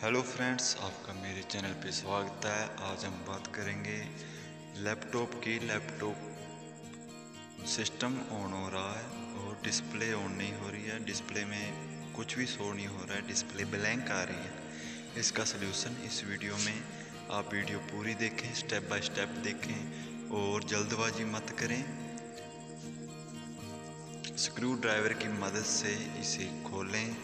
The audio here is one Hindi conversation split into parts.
हेलो फ्रेंड्स, आपका मेरे चैनल पे स्वागत है। आज हम बात करेंगे लैपटॉप की। लैपटॉप सिस्टम ऑन हो रहा है और डिस्प्ले ऑन नहीं हो रही है। डिस्प्ले में कुछ भी शो नहीं हो रहा है, डिस्प्ले ब्लैंक आ रही है। इसका सलूशन इस वीडियो में। आप वीडियो पूरी देखें, स्टेप बाय स्टेप देखें और जल्दबाजी मत करें। स्क्रू ड्राइवर की मदद से इसे खोलें।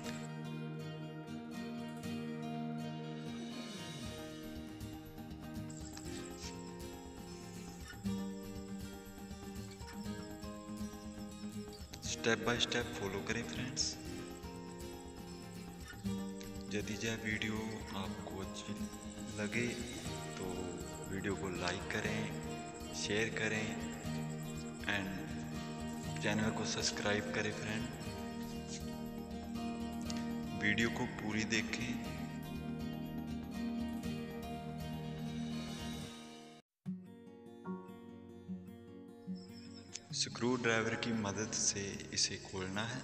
स्टेप बाय स्टेप फॉलो करें फ्रेंड्स। यदि यह वीडियो आपको अच्छी लगे तो वीडियो को लाइक करें, शेयर करें एंड चैनल को सब्सक्राइब करें फ्रेंड। वीडियो को पूरी देखें। स्क्रू ड्राइवर की मदद से इसे खोलना है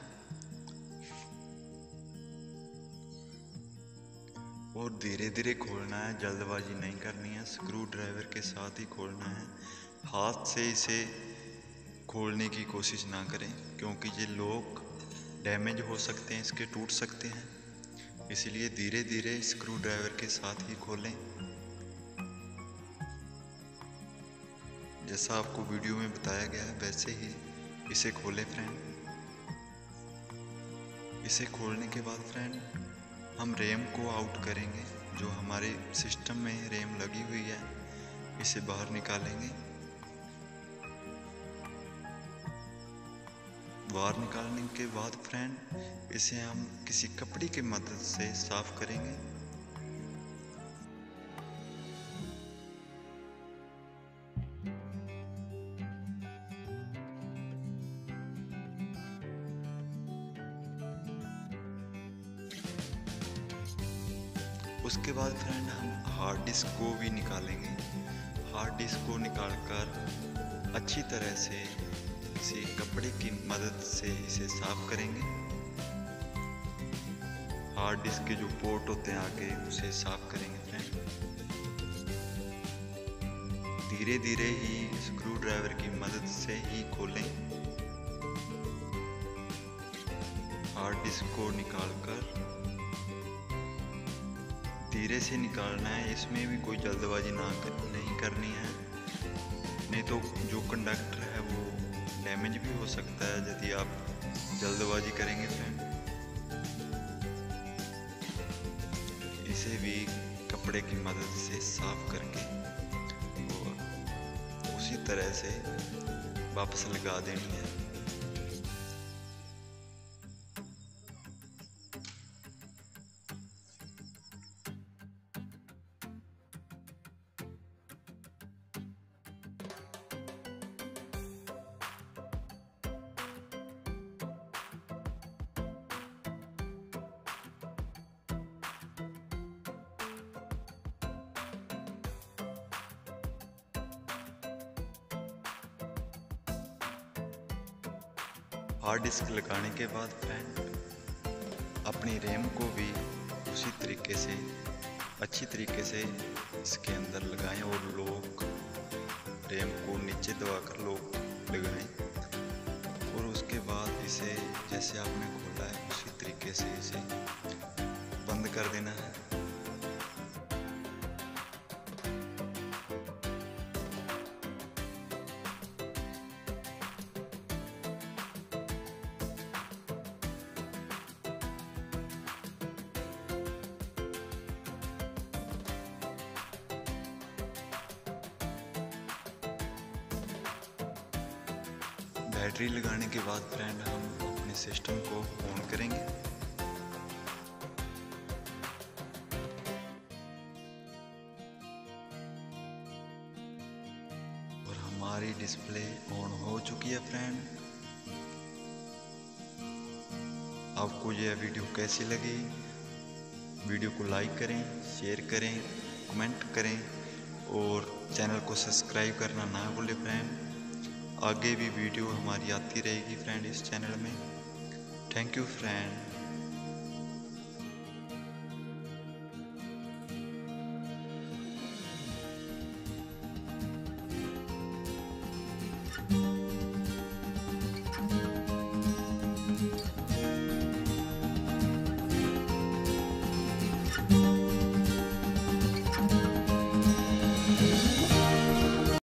और धीरे धीरे खोलना है, जल्दबाजी नहीं करनी है। स्क्रू ड्राइवर के साथ ही खोलना है। हाथ से इसे खोलने की कोशिश ना करें क्योंकि ये लॉक डैमेज हो सकते हैं, इसके टूट सकते हैं। इसलिए धीरे धीरे स्क्रू ड्राइवर के साथ ही खोलें। जैसा आपको वीडियो में बताया गया है वैसे ही इसे खोलें फ्रेंड। इसे खोलने के बाद फ्रेंड हम रैम को आउट करेंगे। जो हमारे सिस्टम में रैम लगी हुई है इसे बाहर निकालेंगे। बाहर निकालने के बाद फ्रेंड इसे हम किसी कपड़े की मदद से साफ करेंगे। उसके बाद फ्रेंड हम हार्ड डिस्क को भी निकालेंगे। हार्ड डिस्क को निकालकर अच्छी तरह से किसी कपड़े की मदद से इसे साफ करेंगे। हार्ड डिस्क के जो पोर्ट होते हैं आगे उसे साफ करेंगे फ्रेंड। धीरे धीरे ही स्क्रू ड्राइवर की मदद से ही खोलें। हार्ड डिस्क को निकालकर धीरे से निकालना है। इसमें भी कोई जल्दबाजी नहीं करनी है, नहीं तो जो कंडक्टर है वो डैमेज भी हो सकता है यदि आप जल्दबाजी करेंगे फ्रेंड। इसे भी कपड़े की मदद से साफ करके और उसी तरह से वापस लगा देनी है। हार्ड डिस्क लगाने के बाद फ्रेंड अपनी रैम को भी उसी तरीके से अच्छी तरीके से इसके अंदर लगाएं और लॉक रैम को नीचे दबाकर लॉक लगाएं और उसके बाद इसे जैसे आपने खोला है उसी तरीके से इसे बंद कर देना है। बैटरी लगाने के बाद फ्रेंड हम अपने सिस्टम को ऑन करेंगे। और हमारी डिस्प्ले ऑन हो चुकी है फ्रेंड। आपको यह वीडियो कैसी लगी? वीडियो को लाइक करें, शेयर करें, कमेंट करें और चैनल को सब्सक्राइब करना ना भूलें फ्रेंड। आगे भी वीडियो हमारी आती रहेगी फ्रेंड इस चैनल में। Thank you friend.